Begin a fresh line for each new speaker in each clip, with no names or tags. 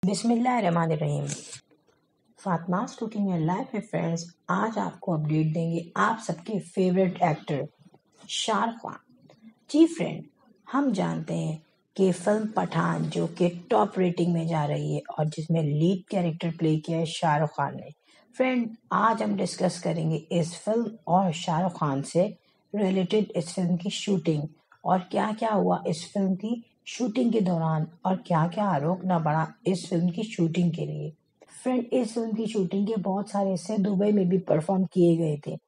बिस्मिल्लाहिर्रहमानिर्रहीम। Fatima's cooking and life में friends, आज आपको अपडेट देंगे आप सबके फेवरेट एक्टर शाहरुख खान। जी फ्रेंड, हम जानते हैं कि फिल्म पठान जो कि टॉप रेटिंग में जा रही है और जिसमें लीड कैरेक्टर प्ले किया है शाहरुख खान ने। फ्रेंड, आज हम डिस्कस करेंगे इस फिल्म और शाहरुख खान से रिलेटेड इस फिल्म की शूटिंग और क्या क्या हुआ इस फिल्म की शूटिंग के दौरान और क्या क्या रोकना पड़ा इस फिल्म की शूटिंग के लिए। फ्रेंड, इस फिल्म की शूटिंग के बहुत सारे हिस्से दुबई में भी परफॉर्म किए गए थे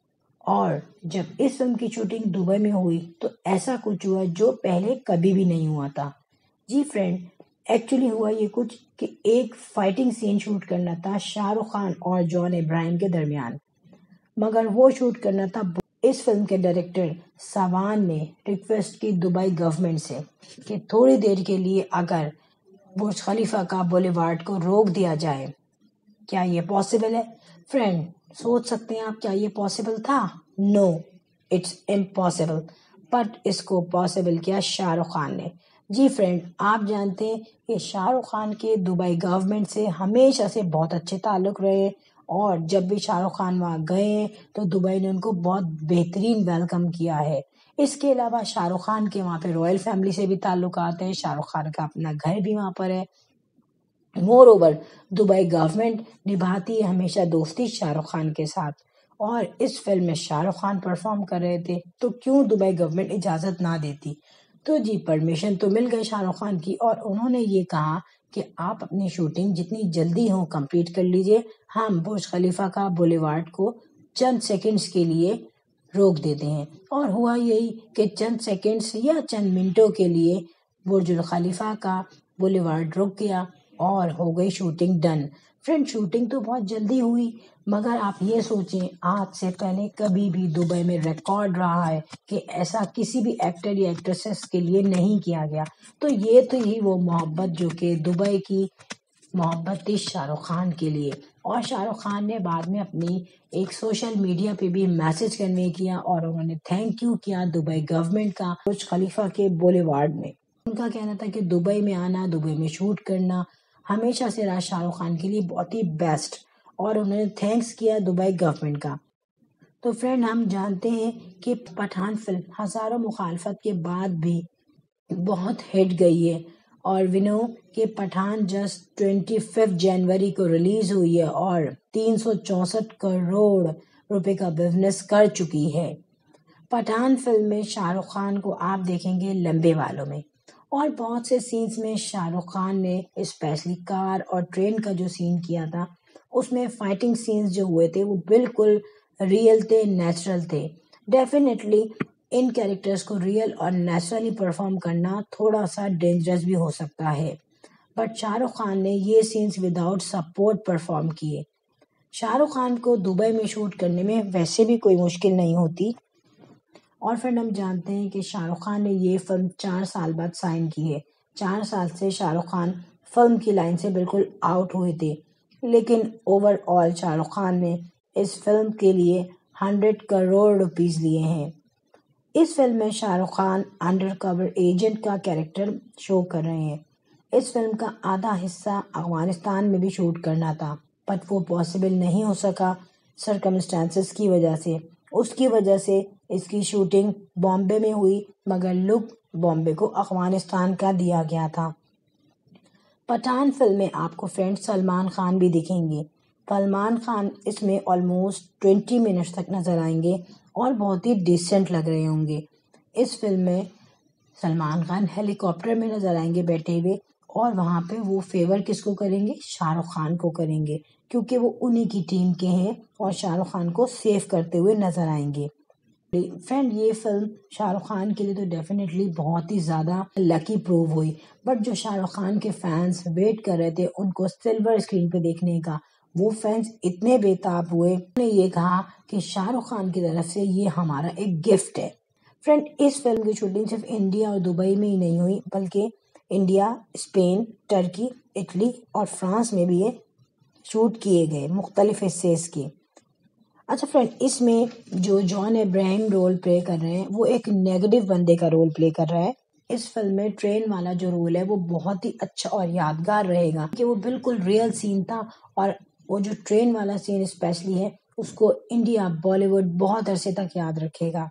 और जब इस फिल्म की शूटिंग दुबई में हुई तो ऐसा कुछ हुआ जो पहले कभी भी नहीं हुआ था। जी फ्रेंड, एक्चुअली हुआ ये कुछ कि एक फाइटिंग सीन शूट करना था शाहरुख खान और जॉन इब्राहिम के दरमियान, मगर वो शूट करना था। इस फिल्म के डायरेक्टर सावान ने रिक्वेस्ट की दुबई गवर्नमेंट से कि थोड़ी देर के लिए अगर बुर्ज खलीफा का बुलेवार्ड को रोक दिया जाए। क्या ये पॉसिबल है? फ्रेंड, सोच सकते हैं आप, क्या ये पॉसिबल था? No, it's impossible. बट इसको पॉसिबल किया शाहरुख खान ने। जी फ्रेंड, आप जानते हैं कि शाहरुख खान के दुबई गवर्नमेंट से हमेशा से बहुत अच्छे ताल्लुक रहे और जब भी शाहरुख खान वहाँ गए तो दुबई ने उनको बहुत बेहतरीन वेलकम किया है। इसके अलावा शाहरुख खान के वहाँ पे रॉयल फैमिली से भी ताल्लुकात हैं, शाहरुख खान का अपना घर भी वहाँ पर है। मोर ओवर, दुबई गवर्नमेंट निभाती है हमेशा दोस्ती शाहरुख खान के साथ और इस फिल्म में शाहरुख खान परफॉर्म कर रहे थे तो क्यों दुबई गवर्नमेंट इजाज़त ना देती। तो जी, परमिशन तो मिल गई शाहरुख खान की और उन्होंने ये कहा कि आप अपनी शूटिंग जितनी जल्दी हो कंप्लीट कर लीजिए, हम बुर्ज खलीफा का बुलेवार्ड को चंद सेकंड्स के लिए रोक देते हैं। और हुआ यही कि चंद सेकंड्स या चंद मिनटों के लिए बुर्ज खलीफा का बुलेवार्ड रुक गया और हो गई शूटिंग डन। फ्रेंड, शूटिंग तो बहुत जल्दी हुई, मगर आप ये सोचें आज से पहले कभी भी दुबई में रिकॉर्ड रहा है कि ऐसा किसी भी एक्टर या एक्ट्रेसेस के लिए नहीं किया गया। तो ये तो ही वो मोहब्बत जो कि दुबई की मोहब्बत थी शाहरुख खान के लिए। और शाहरुख खान ने बाद में अपनी एक सोशल मीडिया पे भी मैसेज कन्वे किया और उन्होंने थैंक यू किया दुबई गवर्नमेंट का बुर्ज खलीफा के बुलेवार्ड में। उनका कहना था कि दुबई में आना, दुबई में शूट करना हमेशा से रहा शाहरुख खान के लिए बहुत ही बेस्ट और उन्होंने थैंक्स किया दुबई गवर्नमेंट का। तो फ्रेंड, हम जानते हैं कि पठान फिल्म हजारों मुखालफत के बाद भी बहुत हिट गई है और विनो कि पठान जस्ट 25 जनवरी को रिलीज हुई है और 364 करोड़ रुपए का बिजनेस कर चुकी है। पठान फिल्म में शाहरुख खान को आप देखेंगे लंबे बालों में और बहुत से सीन्स में शाहरुख खान ने स्पेशली कार और ट्रेन का जो सीन किया था उसमें फाइटिंग सीन्स जो हुए थे वो बिल्कुल रियल थे, नेचुरल थे। डेफिनेटली इन कैरेक्टर्स को रियल और नेचुरली परफॉर्म करना थोड़ा सा डेंजरस भी हो सकता है, बट शाहरुख खान ने ये सीन्स विदाउट सपोर्ट परफॉर्म किए। शाहरुख खान को दुबई में शूट करने में वैसे भी कोई मुश्किल नहीं होती और फिर हम जानते हैं कि शाहरुख खान ने ये फिल्म 4 साल बाद साइन की है। 4 साल से शाहरुख खान फिल्म की लाइन से बिल्कुल आउट हुए थे, लेकिन ओवरऑल शाहरुख खान ने इस फिल्म के लिए 100 करोड़ रुपीस लिए हैं। इस फिल्म में शाहरुख खान अंडरकवर एजेंट का कैरेक्टर शो कर रहे हैं। इस फिल्म का आधा हिस्सा अफगानिस्तान में भी शूट करना था, बट वो पॉसिबल नहीं हो सका सर्कमस्टेंसेस की वजह से। उसकी वजह से इसकी शूटिंग बॉम्बे में हुई, मगर लुक बॉम्बे को अफगानिस्तान का दिया गया था। पठान फिल्म में आपको फ्रेंड सलमान खान भी दिखेंगे। सलमान खान इसमें ऑलमोस्ट 20 मिनट्स तक नजर आएंगे और बहुत ही डिसेंट लग रहे होंगे। इस फिल्म में सलमान खान हेलीकॉप्टर में नजर आएंगे बैठे हुए और वहां पे वो फेवर किसको करेंगे? शाहरुख खान को करेंगे, क्योंकि वो उन्हीं की टीम के हैं और शाहरुख खान को सेव करते हुए नजर आएंगे। फ्रेंड, ये फिल्म शाहरुख खान के लिए तो डेफिनेटली बहुत ही ज़्यादा लकी प्रूव हुई, बट जो शाहरुख खान के फैंस वेट कर रहे थे उनको सिल्वर स्क्रीन पे देखने का, वो फैंस इतने बेताब हुए, उन्होंने ये कहा कि शाहरुख खान की तरफ से ये हमारा एक गिफ्ट है। फ्रेंड, इस फिल्म की शूटिंग सिर्फ इंडिया और दुबई में ही नहीं हुई, बल्कि इंडिया, स्पेन, टर्की, इटली और फ्रांस में भी ये शूट किए गए मुख्तलिफ हिस्से इसके। अच्छा फ्रेंड, इसमें जो जॉन इब्राहिम रोल प्ले कर रहे हैं वो एक नेगेटिव बंदे का रोल प्ले कर रहा है इस फिल्म में ट्रेन वाला जो रोल है वो बहुत ही अच्छा और यादगार रहेगा कि वो बिल्कुल रियल सीन था। और वो जो ट्रेन वाला सीन स्पेशली है उसको इंडिया बॉलीवुड बहुत अरसे तक याद रखेगा।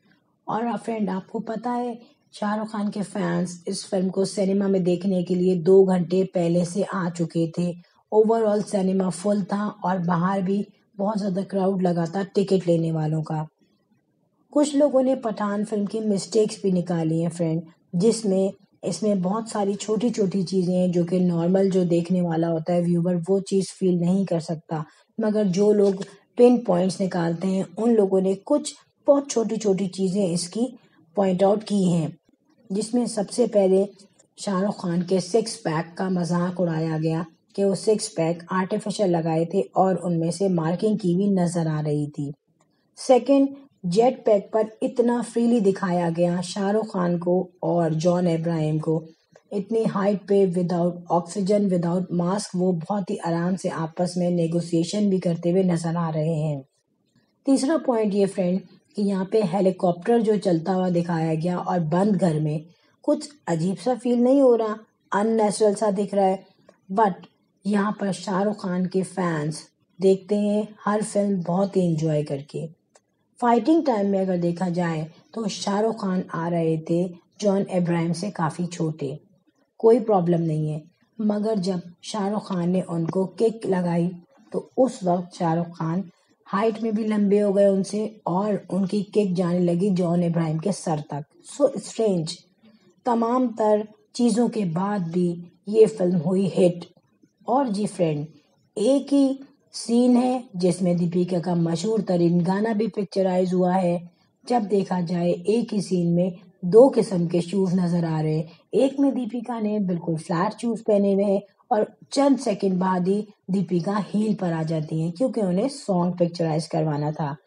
और फ्रेंड, आपको पता है शाहरुख खान के फैंस इस फिल्म को सिनेमा में देखने के लिए 2 घंटे पहले से आ चुके थे। ओवरऑल सिनेमा फुल था और बाहर भी बहुत ज़्यादा क्राउड लगा था टिकट लेने वालों का। कुछ लोगों ने पठान फिल्म की मिस्टेक्स भी निकाली हैं फ्रेंड, जिसमें इसमें बहुत सारी छोटी छोटी चीज़ें हैं जो कि नॉर्मल जो देखने वाला होता है व्यूवर वो चीज़ फील नहीं कर सकता। मगर जो लोग पिन पॉइंट्स निकालते हैं उन लोगों ने कुछ बहुत छोटी छोटी चीज़ें इसकी पॉइंट आउट की हैं, जिसमें सबसे पहले शाहरुख खान के 6 पैक का मजाक उड़ाया गया कि वो 6 पैक आर्टिफिशियल लगाए थे और उनमें से मार्किंग की भी नजर आ रही थी। सेकंड, जेट पैक पर इतना फ्रीली दिखाया गया शाहरुख खान को और जॉन अब्राहम को, इतनी हाइट पे विदाउट ऑक्सीजन विदाउट मास्क वो बहुत ही आराम से आपस में नेगोशिएशन भी करते हुए नजर आ रहे हैं। तीसरा पॉइंट ये फ्रेंड कि यहाँ पे हेलीकॉप्टर जो चलता हुआ दिखाया गया और बंद घर में कुछ अजीब सा फील नहीं हो रहा, अननेचुरल सा दिख रहा है। बट यहाँ पर शाहरुख खान के फैंस देखते हैं हर फिल्म बहुत ही इंजॉय करके। फाइटिंग टाइम में अगर देखा जाए तो शाहरुख खान आ रहे थे जॉन अब्राहम से काफ़ी छोटे, कोई प्रॉब्लम नहीं है। मगर जब शाहरुख खान ने उनको किक लगाई तो उस वक्त शाहरुख खान हाइट में भी लंबे हो गए उनसे और उनकी किक जाने लगी जॉन अब्राहम के सर तक। So strange. तमाम तर चीज़ों के बाद भी ये फिल्म हुई हिट। और जी फ्रेंड, एक ही सीन है जिसमें दीपिका का मशहूर तरीन गाना भी पिक्चराइज हुआ है। जब देखा जाए एक ही सीन में 2 किस्म के शूज नजर आ रहे हैं। एक में दीपिका ने बिल्कुल फ्लैट शूज पहने हुए हैं और चंद सेकंड बाद ही दीपिका हील पर आ जाती हैं क्योंकि उन्हें सॉन्ग पिक्चराइज करवाना था।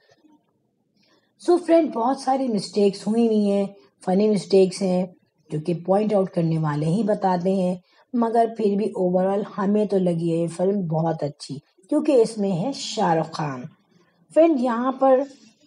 सो फ्रेंड, बहुत सारी मिस्टेक्स हुई हुई हैं, फनी मिस्टेक्स हैं जो कि पॉइंट आउट करने वाले ही बताते हैं। मगर फिर भी ओवरऑल हमें तो लगी है ये फिल्म बहुत अच्छी क्योंकि इसमें है शाहरुख खान। फ्रेंड, यहाँ पर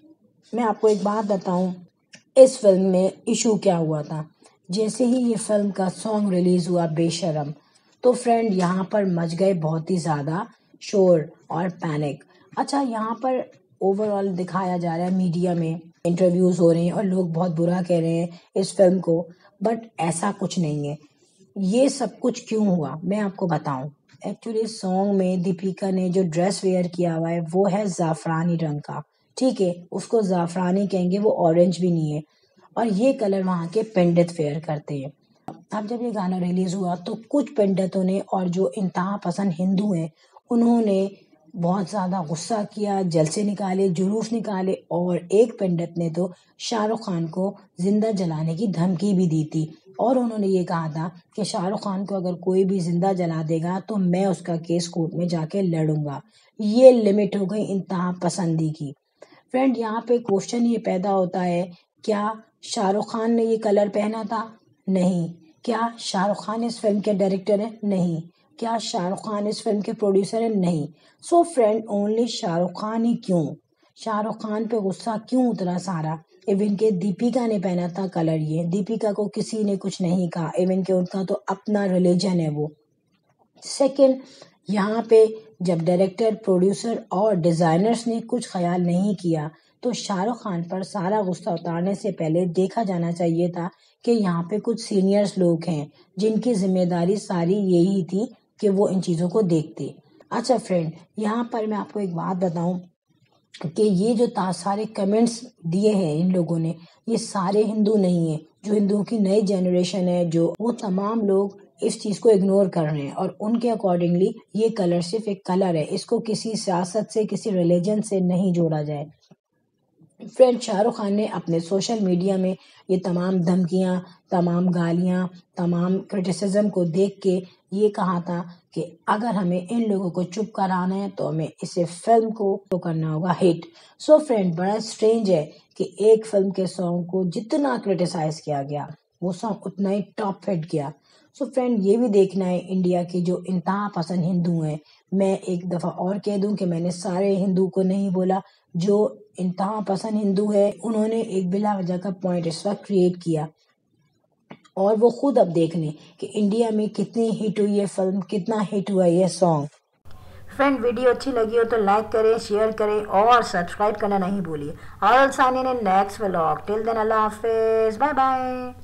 मैं आपको एक बात बताऊं, इस फिल्म में इशू क्या हुआ था। जैसे ही ये फिल्म का सॉन्ग रिलीज हुआ बेशरम, तो फ्रेंड यहाँ पर मच गए बहुत ही ज़्यादा शोर और पैनिक। अच्छा, यहाँ पर ओवरऑल दिखाया जा रहा है, मीडिया में इंटरव्यूज हो रहे हैं और लोग बहुत बुरा कह रहे हैं इस फिल्म को, बट ऐसा कुछ नहीं है। ये सब कुछ क्यों हुआ मैं आपको बताऊं। एक्चुअली सॉन्ग में दीपिका ने जो ड्रेस वेयर किया हुआ है वो है जाफरानी रंग का, ठीक है, उसको जाफरानी कहेंगे, वो ऑरेंज भी नहीं है। और ये कलर वहाँ के पंडित वेयर करते हैं। अब जब ये गाना रिलीज हुआ तो कुछ पंडितों ने और जो इंतहा पसंद हिंदू हैं उन्होंने बहुत ज़्यादा गुस्सा किया, जलसे निकाले, जुलूस निकाले और एक पंडित ने तो शाहरुख खान को जिंदा जलाने की धमकी भी दी थी। और उन्होंने ये कहा था कि शाहरुख खान को अगर कोई भी जिंदा जला देगा तो मैं उसका केस कोर्ट में जाके लड़ूंगा। ये लिमिट हो गई इंतहा पसंदी की। फ्रेंड, यहाँ पे क्वेश्चन ये पैदा होता है, क्या शाहरुख खान ने ये कलर पहना था? नहीं। क्या शाहरुख खान इस फिल्म के डायरेक्टर है? नहीं। क्या शाहरुख खान इस फिल्म के प्रोड्यूसर है? नहीं। So friend, only Shahrukh Khan ही क्यों? शाहरुख खान पे गुस्सा क्यों उतरा सारा? इवन के दीपिका ने पहना था कलर, ये दीपिका को किसी ने कुछ नहीं कहा, इवन के उनका तो अपना रिलीजन है वो। सेकंड, यहाँ पे जब डायरेक्टर, प्रोड्यूसर और डिजाइनर्स ने कुछ ख्याल नहीं किया तो शाहरुख खान पर सारा गुस्सा उतारने से पहले देखा जाना चाहिए था कि यहाँ पे कुछ सीनियर्स लोग हैं जिनकी जिम्मेदारी सारी यही थी कि वो इन चीज़ों को देखते। अच्छा फ्रेंड, यहाँ पर मैं आपको एक बात बताऊं कि ये जो सारे कमेंट्स दिए हैं इन लोगों ने, ये सारे हिंदू नहीं है। जो हिंदुओं की नई जनरेशन है जो वो तमाम लोग इस चीज को इग्नोर कर रहे हैं और उनके अकॉर्डिंगली ये कलर सिर्फ एक कलर है, इसको किसी सियासत से किसी रिलीजन से नहीं जोड़ा जाए। फ्रेंड, शाहरुख खान ने अपने सोशल मीडिया में ये तमाम धमकियां, तमाम गालियां, तमाम क्रिटिसिज्म को देख के ये कहा था कि अगर हमें इन लोगों को चुप कराना है तो हमें इसे फिल्म को तो करना होगा हिट। सो फ्रेंड, बड़ा स्ट्रेंज है कि एक फिल्म के सॉन्ग को जितना क्रिटिसाइज किया गया वो सॉन्ग उतना ही टॉप हिट किया। सो फ्रेंड, ये भी देखना है इंडिया के जो इंतहा पसंद हिंदू हैं। मैं एक दफा और कह दूं कि मैंने सारे हिंदू को नहीं बोला, जो इंतहा पसंद हिंदू है उन्होंने एक बिला वजह का पॉइंट इस वक्त क्रिएट किया और वो खुद अब देख लें कि इंडिया में कितनी हिट हुई है फिल्म, कितना हिट हुआ है ये सॉन्ग। फ्रेंड, वीडियो अच्छी लगी हो तो लाइक करें, शेयर करें और सब्सक्राइब करना नहीं भूलिए। और sign in next vlog. Till then अल्लाह हाफिज, बाय बाय।